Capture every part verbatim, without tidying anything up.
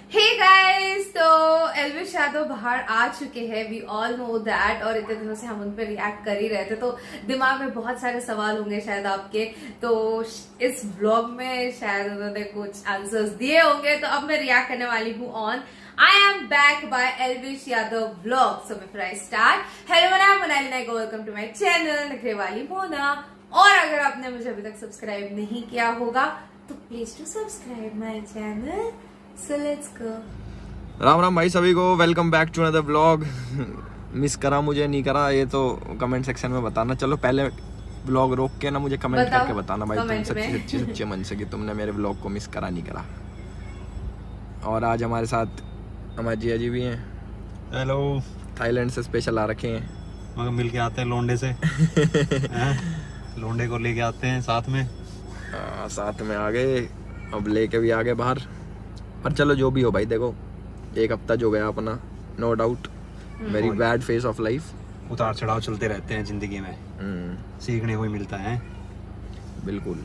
Hey guys, तो एल्विश यादव बाहर आ चुके हैं, वी ऑल नो दैट। और इतने दिनों से हम उन पर रिएक्ट कर ही रहे थे, तो दिमाग में बहुत सारे सवाल होंगे शायद आपके। तो इस व्लॉग में शायद उन्होंने कुछ आंसर्स दिए होंगे, तो अब मैं रिएक्ट करने वाली हूँ on I am back by Elvish Yadav vlog. So before I start, hello मेरा Monali Naik, welcome to my channel नखरे वाली मोना। और अगर आपने मुझे अभी तक सब्सक्राइब नहीं किया होगा तो please to subscribe my channel. So let's go. Ram Ram भाई सभी को, welcome back to another vlog. Miss करा मुझे नहीं करा ये तो कमेंट सेक्शन में बताना। चलो पहले व्लॉग रोक के ना मुझे कमेंट करके बताना भाई तुम सच्चे सच्चे सच्चे मन से कि तुमने मेरे व्लॉग को मिस करा नहीं करा। और आज हमारे साथ हमारे जिया जी भी हैं। हेलो। थाईलैंड से स्पेशल आ रखे हैं, मगर मिल के आते हैं लोंडे से। लोंडे को लेके आते हैं साथ में। आ, साथ में आ गए, अब लेके भी आ गए बाहर। पर चलो जो भी हो भाई, देखो एक हफ्ता जो गया अपना, no doubt very bad phase of life. उतार चढ़ाव चलते रहते हैं जिंदगी में, सीखने को ही मिलता है। बिल्कुल।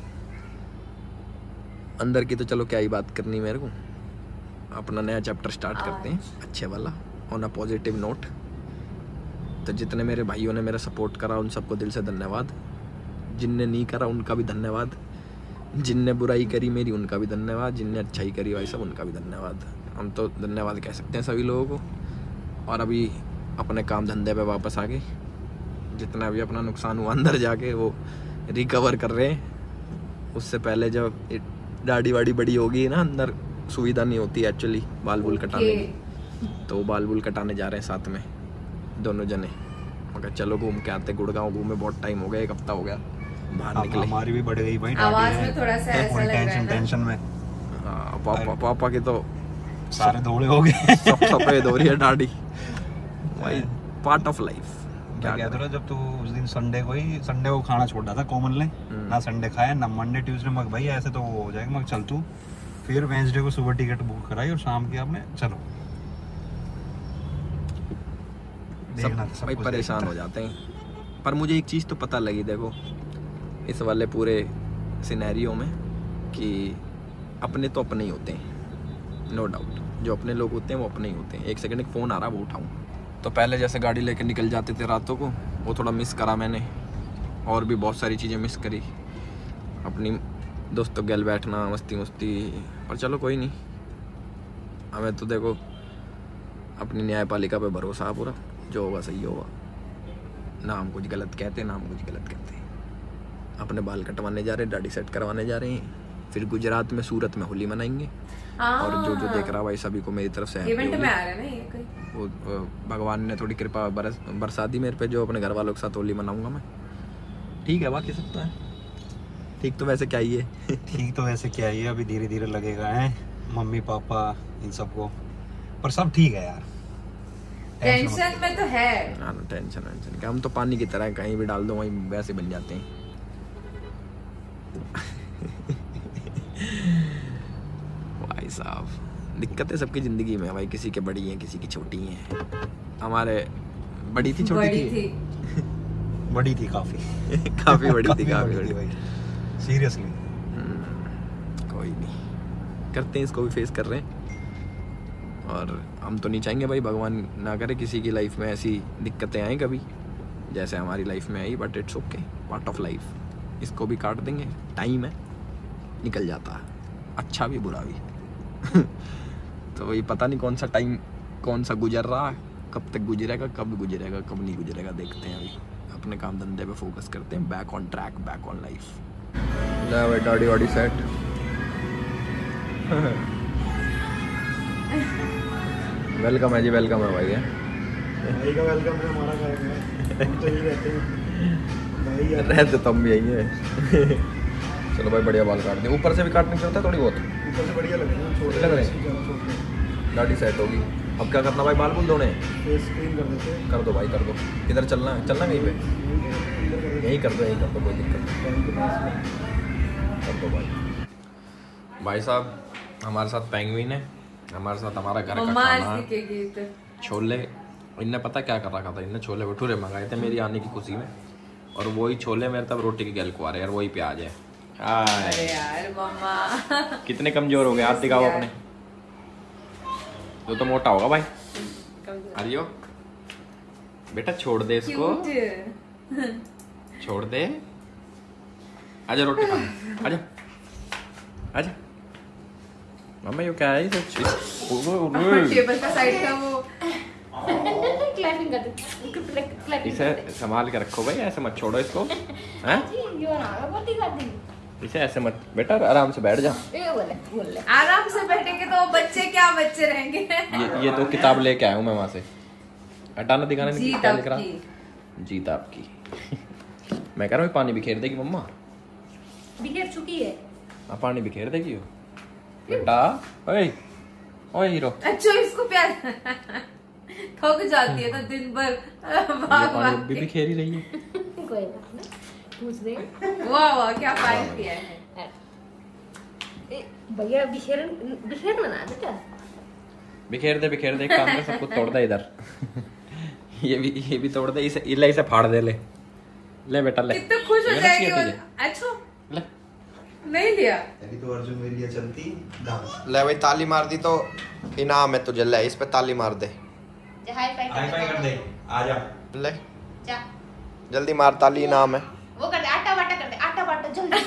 अंदर की तो चलो क्या ही बात करनी, मेरे को अपना नया चैप्टर स्टार्ट करते हैं अच्छे वाला, ऑन अ पॉजिटिव नोट। तो जितने मेरे भाइयों ने मेरा सपोर्ट करा उन सबको दिल से धन्यवाद, जिनने नहीं करा उनका भी धन्यवाद, जिनने बुराई करी मेरी उनका भी धन्यवाद, जिनने अच्छाई करी भाई सब उनका भी धन्यवाद। हम तो धन्यवाद कह सकते हैं सभी लोगों को। और अभी अपने काम धंधे पे वापस आ गए, जितना भी अपना नुकसान हुआ अंदर जाके वो रिकवर कर रहे हैं। उससे पहले जब दाढ़ी वाड़ी बड़ी होगी ना, अंदर सुविधा नहीं होती एक्चुअली बाल बुल कटाने की, तो बाल बुल कटाने जा रहे हैं साथ में दोनों जने। मगर चलो घूम के आते, गुड़गांव घूमे बहुत टाइम हो गया, एक हफ्ता हो गया बाहर निकले। हमारी भी बढ़ गई भाई, आवाज में थोड़ा सा ऐसा लग रहा है टेंशन टेंशन में। आ, पापा पापा की तो सारे धोले हो गए, सब सफेद हो रही है दाढ़ी भाई, पार्ट ऑफ लाइफ। क्या कहते हो, जब तू उस दिन संडे को ही संडे को खाना छोड़ रहा था कॉमन ने, ना संडे खाया ना मंडे ट्यूसडे। मग भाई ऐसे तो वो हो जाएगा, मग चल तू। फिर वेंसडे को सुबह टिकट बुक कराई और शाम की आपने चलो देखना सब भाई परेशान हो जाते हैं। पर मुझे एक चीज़ तो पता लगी, देखो इस वाले पूरे सिनेरियो में, कि अपने तो अपने ही होते हैं, नो डाउट। जो अपने लोग होते हैं वो अपने ही होते हैं। एक सेकंड, एक फ़ोन आ रहा, वो उठाऊं। तो पहले जैसे गाड़ी लेकर निकल जाते थे रातों को, वो थोड़ा मिस करा मैंने। और भी बहुत सारी चीज़ें मिस करी, अपनी दोस्तों गैल बैठना, मस्ती मस्ती। पर चलो कोई नहीं, हमें तो देखो अपनी न्यायपालिका पे भरोसा है पूरा, जो होगा सही होगा। ना हम कुछ गलत कहते ना हम कुछ गलत कहते। अपने बाल कटवाने जा रहे हैं, दाढ़ी सेट करवाने जा रहे हैं, फिर गुजरात में सूरत में होली मनाएंगे। और जो जो देख रहा भाई सभी को मेरी तरफ से इवेंट में आ रहा है ना ये कोई, वो भगवान ने थोड़ी कृपा बरस बरसा दी मेरे पे, जो अपने घर वालों के साथ होली मनाऊंगा मैं। ठीक है, बाकी सब तो है ठीक। तो वैसे क्या ही है ठीक तो वैसे क्या ही है, अभी धीरे धीरे लगेगा है मम्मी पापा इन सबको। पर सब ठीक है यार, टेंशन में तो है। हाँ टेंशन टेंशन क्या, हम तो पानी की तरह कहीं भी डाल दो वहीं वैसे बन जाते हैं। भाई साहब दिक्कतें सबकी जिंदगी में है भाई, किसी के बड़ी हैं किसी की छोटी हैं। हमारे बड़ी थी छोटी बड़ी थी, थी बड़ी थी काफी काफी बड़ी थी काफी बड़ी भाई, सीरियसली। कोई नहीं, करते हैं, इसको भी फेस कर रहे हैं। और हम तो नहीं चाहेंगे भाई, भगवान ना करे किसी की लाइफ में ऐसी दिक्कतें आए कभी जैसे हमारी लाइफ में आई। But it's okay, part of life. इसको भी काट देंगे, टाइम है, निकल जाता है, अच्छा भी बुरा भी। तो ये पता नहीं कौन सा टाइम कौन सा गुजर रहा है, कब तक गुजरेगा, कब गुजरेगा कब नहीं गुजरेगा, देखते हैं। अभी अपने काम धंधे पे फोकस करते हैं, back on track, back on life. ले भाई दाढ़ी वाड़ी सेट। वेलकम है जी, वेलकम है भाई। है भाई का वेलकम है, हमारा क्या है, हम तो यही रहते हैं भाई यार, रहते तो हम भी यही है। चलो भाई बढ़िया बाल काट दें, ऊपर से भी काटने की जरूरत है थोड़ी बहुत, ऊपर से बढ़िया लग रहे हैं, छोटे लग रहे हैं। दाढ़ी सेट होगी, अब क्या करना भाई, बाल बुल धोने फेस क्लीन कर देते हैं। कर दो भाई कर दो। किधर चलना है, चलना कहीं पे, यहीं कर दो यहीं कर दो, कोई दिक्कत नहीं, कर दो भाई। भाई साहब हमारे साथ पेंगुइन है, हमारे साथ हमारा घर का खाना है, छोले। इनने पता क्या कर रखा था, इनने छोले भटूरे मंगाए थे मेरी आने की खुशी में, और वही छोले मेरे तब रोटी की गैल को आ रहे हैं, और वही प्याज है। अरे यार मम्मा कितने कमजोर हो गए, आप दिखाओ अपने। तो तो मोटा होगा भाई। अरियो बेटा छोड़ दे इसको, छोड़ दे। आजा रोटी खा, आजा आजा। मम्मा ये क्या है ये चीज? टेबल का साइड का वो क्लैपिंग कर दे। इसे संभाल के रखो भाई, ऐसे मत छोड़ो इसको। हैं? इसे ऐसे मत बेटा, आराम से बैठ जा। बोले बोले आराम से बैठेंगे तो बच्चे क्या बच्चे रहेंगे। ये ये तो किताब लेके आया हूँ मैं वहां से। हटाना दिखाना नहीं, जीत क्या लिख रहा? आपकी। जीत आपकी। मैं कह रहा हूँ पानी बिखेर देगी मम्मा। बिखेर चुकी है। हाँ पानी बिखेर देगी वो बेटा। ओए ओए हीरो, अच्छा इसको प्यार थक जाती है तो दिन भर ये भाग पानी भाग अभी भी खेल ही रही है। कोई बात नहीं, पूछ दे। वाह वाह क्या फाइट किया है। ए, भैया बिखेर बिखेर मना बेटा। बिखेर दे बिखेर दे, एक काम कर सबको तोड़ दे इधर। ये भी ये भी तोड़ दे, इसे इले इसे फाड़ दे। ले ले बेटा ले। कितना खुश हो लेना जाएगी चाहिए तुझे। वो। अच्छा ले नहीं लिया। अभी तो अर्जुन मेरे लिए चलती डांस। ले भाई ताली मार दी तो इनाम है तुझे। ले इस पे ताली मार दे। हाई फाई हाई फाई कर दे, आ जा। ले जा जल्दी मार ताली, इनाम है। वो कर दे, आटा वाटा कर दे, आटा वाटा जल्दी।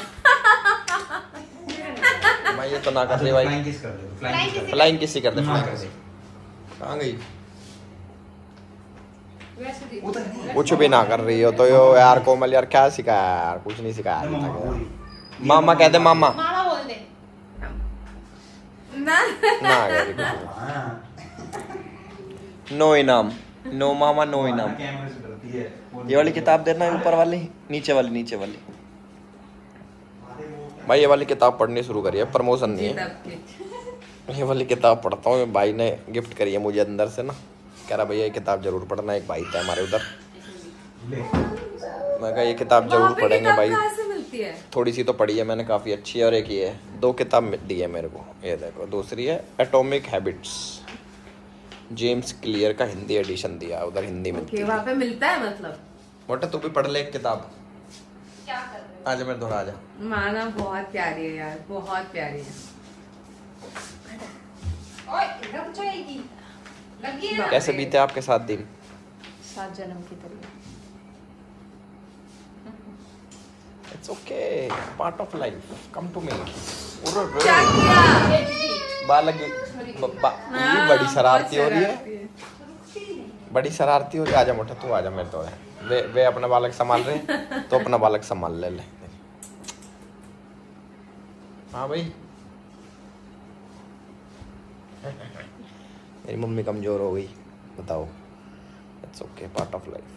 मैं ये तो ना कर रही भाई। फ्लाइंग किस कर दे, फ्लाइंग किस कर दे। फ्लाइंग किसी कर दे, फ्लाइंग किसी। कहाँ गई? वैसे दी कुछ भी ना कर रही हो तो यो यार कोमल यार क्या सिखाया यार, कुछ नहीं सिखाया अभी मामा तक पूरी। यार। मामा कहते मामा मामा बोल दे। ना ना कह रही हाँ। नो इनाम, नो मामा नो इनाम। कैमरे से डरती है। ये वाली किताब देना, ऊपर वाली, नीचे वाली, नीचे वाली। भाई ये वाली किताब पढ़नी शुरू करी है, प्रमोशन नहीं जीत है। आपकी। ये वाली किताब पढ़ता हूँ, भाई ने गिफ्ट करी है मुझे अंदर से ना। कह रहा भैया ये किताब जरूर पढ़ना, एक भाई था हमारे उधर। ले। मैं कहा ये किताब जरूर वहाँ पे पढ़ेंगे किताब भाई। कहाँ से मिलती है? थोड़ी सी तो पढ़ी है मैंने, काफ़ी अच्छी है। और एक ये है, दो किताब दी है मेरे को। ये देखो दूसरी है एटॉमिक हैबिट्स, जेम्स क्लियर का हिंदी एडिशन दिया, उधर हिंदी में। ओके वहाँ पे मिलता है मतलब। मोटा तू भी पढ़ ले एक किताब। क्या कर रहे हो? आजा मेरे थोड़ा आजा। माना बहुत प्यारी है यार, बहुत प्यारी है। ओए रब जाएगी। लगी है। कैसे बीते आपके साथ दिन? सात जन्म की तरह। It's okay, part of life, come to me. क्या किया? बालक बा, ये बड़ी शरारती हो रही है, शरारती है। बड़ी शरारती हो रही है। आजा मोटा तू आजा मेरे तो है। वे वे अपना बालक संभाल रहे हैं, तो अपना बालक संभाल ले ले। हाँ भाई मेरी मम्मी कमजोर हो गई, बताओ। It's okay, part of life.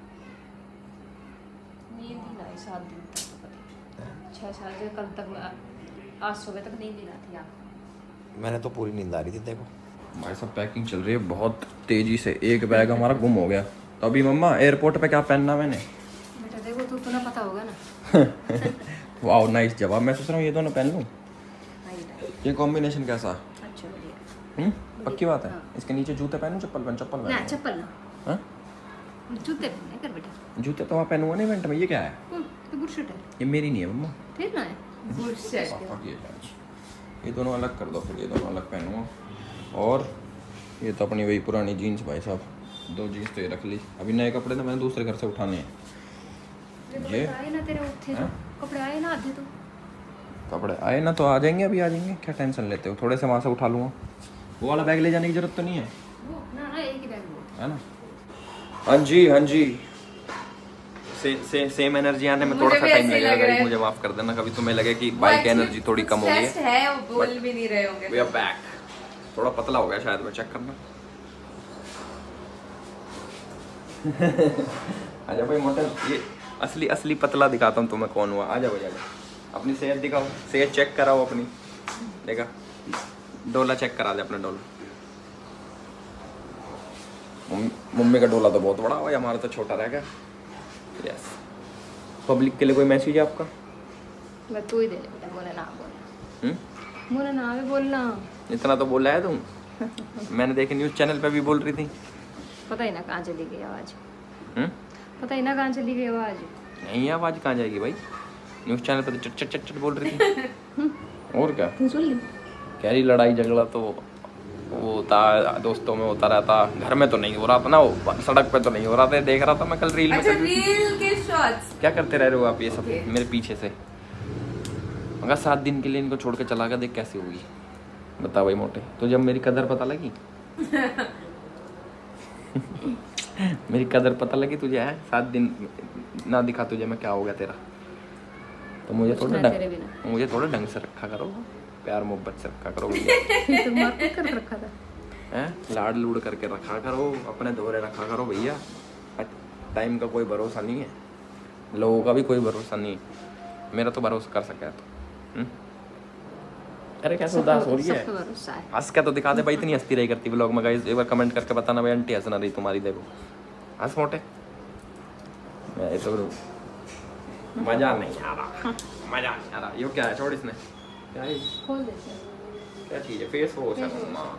नींद ही ना आई सात दिन तक। छह साल से कल तक मैं आज सुबह तक नींद ही ना थी आपको। मैंने तो पूरी नींद आ रही थी देखो। भाई सब पैकिंग चल रही है बहुत तेजी से। एक बैग हमारा गुम हो गया, तो अभी मम्मा एयरपोर्ट पे क्या पहनना मैंने? बेटा देखो तू तो ना पता होगा ना। वाओ नाइस जवाब। मैं सोच रहा हूँ ये दोनों पहन लूँ। नहीं बेटा, ये कॉम्बिनेशन कैसा? अच्छा बढ़िया। हम्म पक्की बात है। हाँ। इसके नीचे जूते पहनूं, चप्पल पहन चप्पल ना पहन? चप्पल ना, हाँ? जूते पहने कर बेटा। जूते तो वहाँ पहनूंगा नहीं इवेंट में। ये क्या है? हम्म, तो गुड शूट है। ये मेरी नहीं है मम्मा। फिर ना है गुड सेट। पापा की है। ये दोनों अलग कर दो फिर, ये दोनों अलग पहनूंगा। और ये तो अपनी वही पुरानी जीन्स भाई साहब, दो जीन्स तो ये रख ली। अभी नए कपड़े तो मैंने दूसरे घर से उठाने हैं। ये आए ना तेरे थे जो कपड़े आए ना आधे तो। कपड़े आए ना तो आ जाएंगे, अभी आ जाएंगे, क्या टेंशन लेते हो। थोड़े से वहाँ से उठा लूँगा। वो वाला बैग ले जाने की जरूरत तो नहीं है, वो ना ना एक ही बैग वो। है ना? हाँ जी हाँ जी। से, से, सेम एनर्जी आने में थोड़ा सा टाइम लगेगा गाइस, मुझे माफ कर देना। कभी तुम्हें लगे कि बाइक एनर्जी थोड़ी कम हो गई है। है वो बोल भी नहीं रहे होंगे। We are back. थोड़ा पतला हो गया शायद, मैं चेक करना। आजा भाई मोटा, ये असली असली पतला दिखाता हूँ तुम्हें कौन हुआ। आजा भाई आजा, अपनी सेहत दिखाओ, सेहत चेक कराओ अपनी। देखा, डोला चेक करा दे अपना डोला। मम्मी का डोला तो बहुत बड़ा हुआ, हमारा तो छोटा रह गया। यस। पब्लिक के लिए कोई मैसेज है आपका? मैं तू ही दे ले बेटा, बोले ना बोल। हम्म बोले ना भी बोलना। इतना तो बोला है तुम। मैंने देखे न्यूज़ चैनल पे भी बोल रही थी। पता ही ना कहाँ चली गई आवाज़। हम्म पता ही ना कहाँ चली गई आवाज़। नहीं आवाज़ कहाँ जाएगी भाई, न्यूज़ चैनल पे तो चट चट चट चट बोल रही थी। और क्या तू सुन ली? कह रही लड़ाई झगड़ा तो वो होता दोस्तों में होता रहता, घर में तो नहीं हो रहा था ना, वो सड़क पे तो नहीं हो रहा था, देख रहा था मैं कल रील में। अच्छा, रील के शॉट्स क्या करते रह रहे हो आप ये सब okay. मेरे पीछे से? मगर सात दिन के लिए इनको छोड़ के चला गया, देख कैसी होगी बता भाई मोटे। तो जब मेरी कदर पता लगी मेरी कदर पता लगी तुझे है, सात दिन ना दिखा तुझे मैं, क्या हो गया तेरा? तो मुझे थोड़ा ढंग मुझे थोड़ा ढंग से रखा करो, प्यार मोहब्बत से रखा करो भैया। तो मार कर रखा था हैं, लाड लूड करके रखा करो, अपने दोहरे रखा करो भैया। टाइम का कोई भरोसा नहीं है, लोगों का भी कोई भरोसा नहीं है, मेरा तो भरोसा कर सका है तो। हुँ? अरे कैसे उदास हो रही है, हंस के तो दिखा दे भाई, इतनी हंसती रही करती ब्लॉग में गाइस। एक बार कमेंट करके बताना भाई आंटी हंस ना रही तुम्हारी, देखो हंस मोटे। मैं तो मजा नहीं आ रहा, मजा नहीं आ रहा। ये क्या है छोड़ इसने, क्या है खोल देते हैं, क्या चीज है? फेस वॉश है,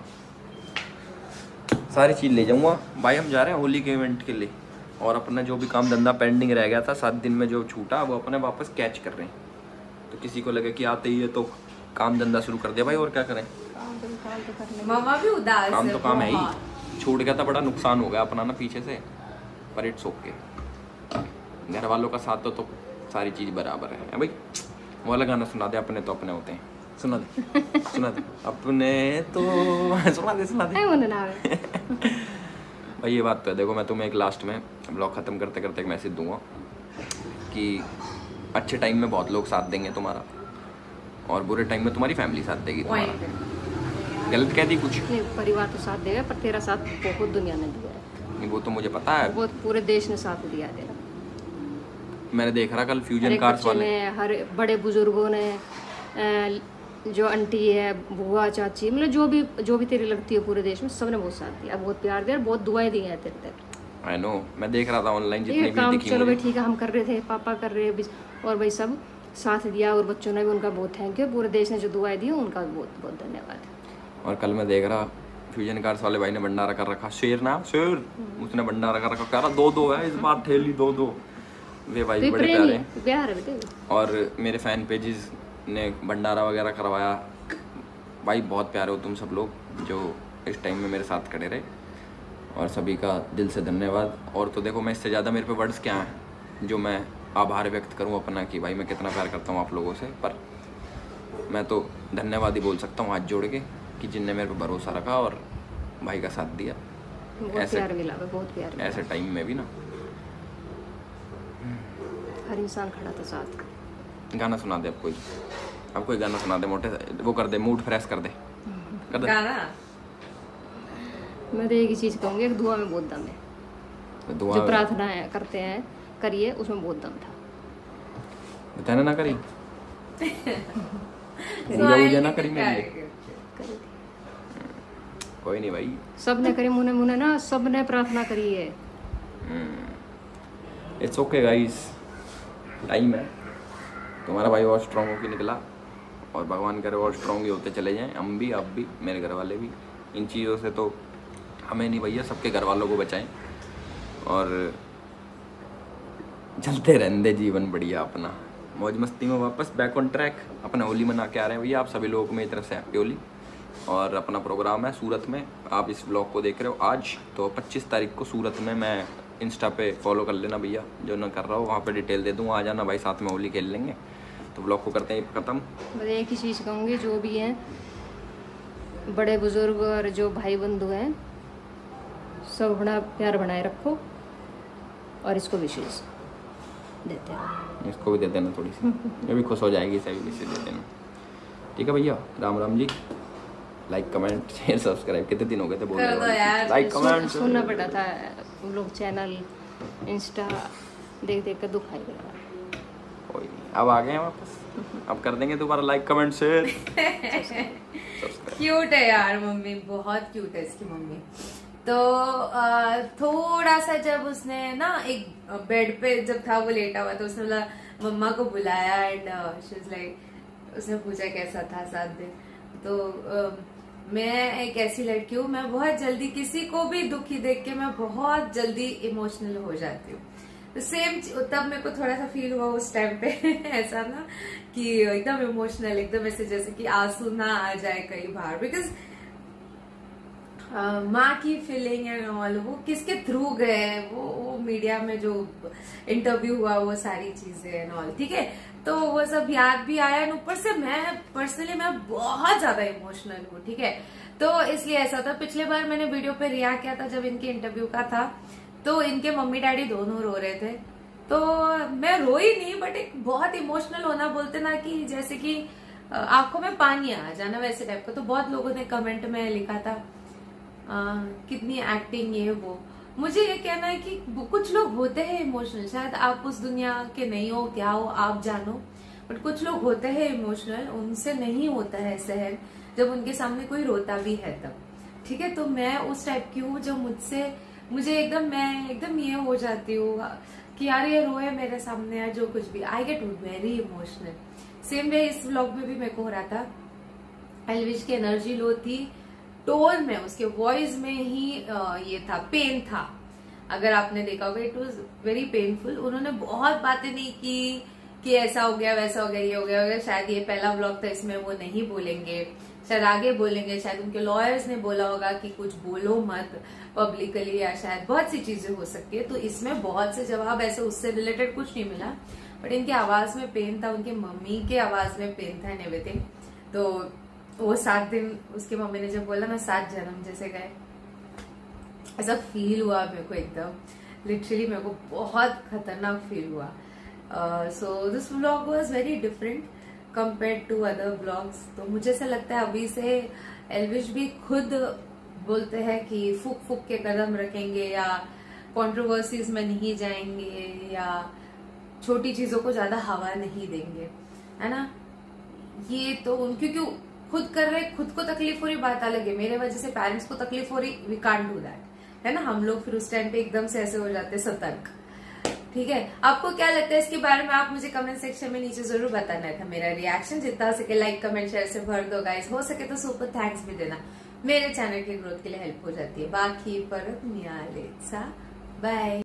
सारी चीज ले जाऊंगा भाई। हम जा रहे हैं होली के इवेंट के लिए, और अपना जो भी काम धंधा पेंडिंग रह गया था सात दिन में जो छूटा, वो अपने वापस कैच कर रहे हैं। तो किसी को लगे कि आते ही है तो काम धंधा शुरू कर दिया भाई, और क्या करें। मामा भी उदास काम है, तो काम है ही, छूट गया था, बड़ा नुकसान हो गया अपना ना पीछे से, पर इट्स ओके। घर वालों का साथ तो, तो सारी चीज बराबर है भाई। वो वाला गाना सुना दे, अपने तो अपने होते हैं, सुना दे सुना दे अपने तो सुना दे सुना दे भाई। ये बात तो है, देखो मैं तुम्हें एक लास्ट में ब्लॉग खत्म करते करते एक मैसेज दूंगा कि अच्छे टाइम में बहुत लोग साथ देंगे तुम्हारा, और बुरे टाइम में तुम्हारी फैमिली साथ देगी तुम्हारा। गलत कह दी कुछ? नहीं, परिवार तो साथ देगा, पर तेरा साथ बहुत दुनिया ने दिया है। वो तो मुझे पता है, बहुत पूरे देश ने साथ दिया है तेरा। मैंने देख रहा कल फ्यूजन कार्स वाले, हर बड़े बुजुर्गों ने, जो आंटी है, बुआ, चाची, मतलब जो भी जो भी तेरी लगती है पूरे देश में, सबने बहुत साथ दिया, बहुत प्यार दिया, बहुत दुआएं दी हैं तेरे तक। आई नो, मैं देख रहा था ऑनलाइन जितने भी काम, दिखी चलो भाई मुझे। ठीक है, हम कर रहे थे, पापा कर रहे हैं, और भाई सब साथ दिया, और बच्चों ने भी उनका बहुत थैंक यू, पूरे देश ने जो दुआएं दी उनका बहुत बहुत धन्यवाद। और कल मैं देख रहा फ्यूजन कार्स वाले भाई ने भंडारा कर रखा, शेर ना शेर, उसने भंडारा कर रखा, कह रहा दो दो है इस बार ठेली, दो दो। वे भाई तो बड़े प्यारे प्यार है। और मेरे फैन पेजेस ने भंडारा वगैरह करवाया भाई, बहुत प्यारे हो तुम सब लोग जो इस टाइम में मेरे साथ खड़े रहे, और सभी का दिल से धन्यवाद। और तो देखो मैं इससे ज़्यादा मेरे पे वर्ड्स क्या हैं जो मैं आभार व्यक्त करूं अपना कि भाई मैं कितना प्यार करता हूं आप लोगों से, पर मैं तो धन्यवाद ही बोल सकता हूं हाथ जोड़ के कि जिनने मेरे पे भरोसा रखा और भाई का साथ दिया। बहुत ऐसे प्यार मिला, बहुत प्यार मिला। ऐसे टाइम में भी ना हर इंसान खड़ा था साथ। गाना सुना दे अब कोई, अब कोई गाना सुना दे मोटे, वो कर दे, मूड फ्रेश कर दे, कर दे गाना। मैं तो एक ही चीज कहूँगी, एक दुआ में बहुत दम है, तो दुआ जो प्रार्थना करते हैं करिए, उसमें बहुत दम था। बताना ना करी पूजा वूजा ना करी मेरे लिए, कोई नहीं भाई, सब ने करी, मुने मुने ना सब ने प्रार्थना करी है। इट्स ओके गाइस, टाइम है, तुम्हारा भाई और स्ट्रॉन्ग होकर निकला, और भगवान करे और स्ट्रॉन्ग ही होते चले जाएं, हम भी, आप भी, मेरे घर वाले भी। इन चीज़ों से तो हमें नहीं भैया, सबके घर वालों को बचाएं, और चलते रहने दे जीवन बढ़िया अपना, मौज मस्ती में वापस बैक ऑन ट्रैक। अपना होली मना के आ रहे हैं भैया, आप सभी लोगों को मेरी तरफ से हैप्पी होली। और अपना प्रोग्राम है सूरत में, आप इस ब्लॉग को देख रहे हो आज, तो पच्चीस तारीख को सूरत में, मैं इंस्टा पे फॉलो कर लेना भैया, जो ना कर रहा हो वहाँ पे डिटेल दे दूँगा, आ जाना भाई, साथ में होली खेल लेंगे। तो ब्लॉग को करते हैं ख़त्म। मैं एक ही चीज़ कहूँगी, जो भी हैं बड़े बुजुर्ग और जो भाई बंधु हैं, सब बड़ा प्यार बनाए रखो, और इसको विशेष देते हैं, इसको भी दे देना थोड़ी सी, ये भी खुश हो जाएगी, इसे भी विशेष दे देना। ठीक है भैया, Ram Ram ji. Like comment share subscribe, कितने दिन हो गए थे बोल कर दो यार। लाइक कमेंट सुनना पड़ा था, हम लोग चैनल इंस्टा देख देख कर दुख आई गया। कोई नहीं, अब आ गए हैं वापस, अब कर देंगे दोबारा लाइक कमेंट शेयर। क्यूट है यार मम्मी, बहुत क्यूट है इसकी मम्मी। तो आ, थोड़ा सा जब उसने ना एक बेड पे जब था वो लेटा हुआ, तो उसने बोला मम्मा को बुलाया, एंड शी वाज लाइक, उसने पूछा कैसा था सात दिन। तो आ, मैं एक ऐसी लड़की हूँ, मैं बहुत जल्दी किसी को भी दुखी देख के मैं बहुत जल्दी इमोशनल हो जाती हूँ। तो सेम तब मेरे को थोड़ा सा फील हुआ उस टाइम पे ऐसा ना कि एकदम इमोशनल, एकदम ऐसे जैसे कि आंसू ना आ जाए कई बार, बिकॉज uh, माँ की फीलिंग एंड ऑल, वो किसके थ्रू गए, वो वो मीडिया में जो इंटरव्यू हुआ, वो सारी चीजें एंड ऑल, ठीक है। तो वो सब याद भी आया, एंड ऊपर से मैं पर्सनली मैं बहुत ज्यादा इमोशनल हूँ, ठीक है। तो इसलिए ऐसा था, पिछले बार मैंने वीडियो पे रिएक्ट किया था जब इनके इंटरव्यू का था, तो इनके मम्मी डैडी दोनों रो रहे थे, तो मैं रोई नहीं, बट एक बहुत इमोशनल होना, बोलते ना कि जैसे कि आंखों में पानी आ जाना, वैसे टाइप का। तो बहुत लोगों ने कमेंट में लिखा था आ, कितनी एक्टिंग ये वो। मुझे ये कहना है कि कुछ लोग होते हैं इमोशनल, शायद आप उस दुनिया के नहीं हो, क्या हो आप जानो, बट कुछ लोग होते हैं इमोशनल, उनसे नहीं होता है सहन जब उनके सामने कोई रोता भी है तब, ठीक है। तो मैं उस टाइप की हूँ जो मुझसे मुझे एकदम मैं एकदम ये हो जाती हूँ कि यार ये रोए मेरे सामने या जो कुछ भी, I get very emotional. Same way इस व्लॉग में भी मेरे को हो रहा था, एल्विश की एनर्जी लो थी, टोन में उसके वॉइस में ही ये था, पेन था। अगर आपने देखा होगा, इट वॉज वेरी पेनफुल। उन्होंने बहुत बातें नहीं की कि ऐसा हो गया वैसा हो गया ये हो गया, हो गया। शायद ये पहला व्लॉग था, इसमें वो नहीं बोलेंगे, शायद आगे बोलेंगे, शायद उनके लॉयर्स ने बोला होगा कि कुछ बोलो मत पब्लिकली, या शायद बहुत सी चीजें हो सकती है। तो इसमें बहुत से जवाब ऐसे उससे रिलेटेड कुछ नहीं मिला, बट इनकी आवाज में पेन था, उनकी मम्मी के आवाज में पेन था एंड एवरीथिंग। तो वो सात दिन उसकी मम्मी ने जब बोला ना सात जन्म जैसे गए, ऐसा फील हुआ मेरे को एकदम, लिटरली मेरे को बहुत खतरनाक फील हुआ। So this vlog was very different compared to other blogs. तो मुझे ऐसा लगता है अभी से एल्विश भी खुद बोलते हैं कि फूक फूक के कदम रखेंगे, या कंट्रोवर्सीज में नहीं जाएंगे, या छोटी चीजों को ज्यादा हवा नहीं देंगे, है ना। ये तो क्योंकि खुद कर रहे, खुद को तकलीफ हो रही, बात अलग है, मेरे वजह से पेरेंट्स को तकलीफ हो रही, वी कांट डू दैट, है ना। हम लोग फिर उस टाइम पे एकदम से ऐसे हो जाते सतर्क, ठीक है। आपको क्या लगता है इसके बारे में, आप मुझे कमेंट सेक्शन में नीचे जरूर बताना था। मेरा रिएक्शन जितना हो सके लाइक कमेंट शेयर से भर दो गाइस, हो सके तो सुपर थैंक्स भी देना, मेरे चैनल की ग्रोथ के लिए हेल्प हो जाती है। बाकी पर बाय।